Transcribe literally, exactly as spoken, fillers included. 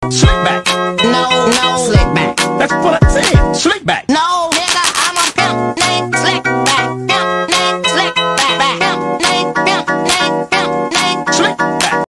Slick back. No, no, slick back. Let's pull it.